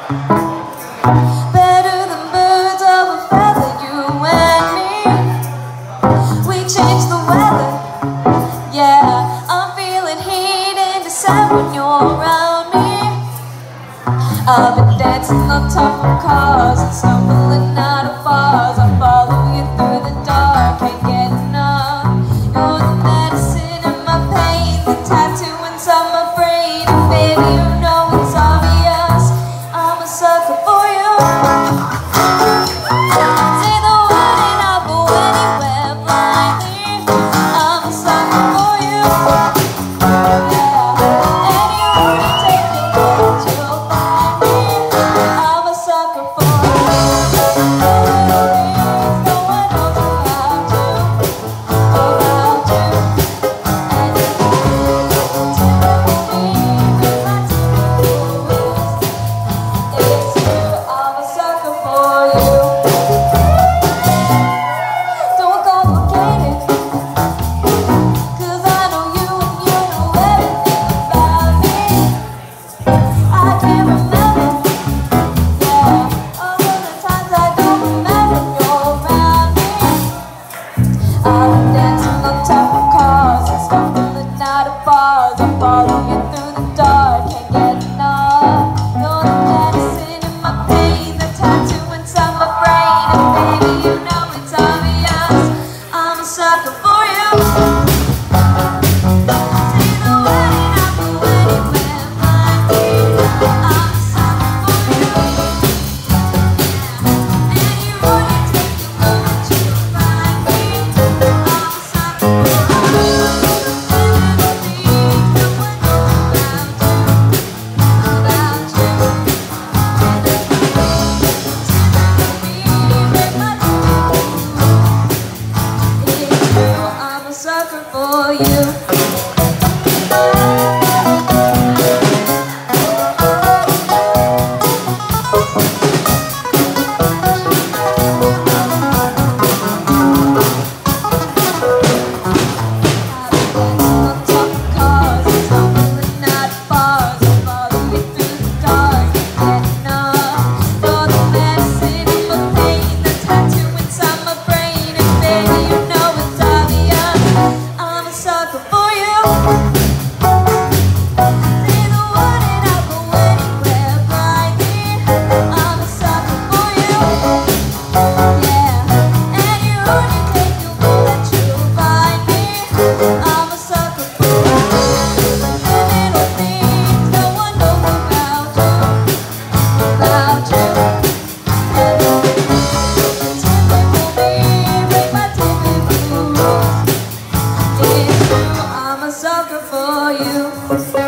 Better than birds of a feather, you and me. We change the weather. Yeah, I'm feeling heat in December when you're around me. I've been dancing on top of cars and stumbling out of bars. I follow you through the dark, can't get enough. You're the medicine in my pain, the tattoo inside my brain. And baby, you know it's obvious, I'm a sucker for you. Say the word and I'll go anywhere blindly. I'm a sucker for you. Yeah, anywhere you take me, you'll find me. I'm a sucker for you. No one knows about you, about you. And you me with my tears. It's true, I'm a sucker for you. Don't complicate it, 'cause I know you and you know everything about me. I can't remember, yeah, all of the times I don't remember you're around me. I've been dancing on top of cars and stumbling out of bars. I follow you through the dark, can't get enough. You're the medicine in my pain, the tattoo inside my brain. And baby, you know it's obvious, I'm a sucker for you. Say the word and I'll go anywhere blindly. I'm a sucker for you. Anywhere you take me, won't you find me? I'm a sucker for you. No one knows about you, about you. It's true, I'm a sucker for you. I'm a sucker for you.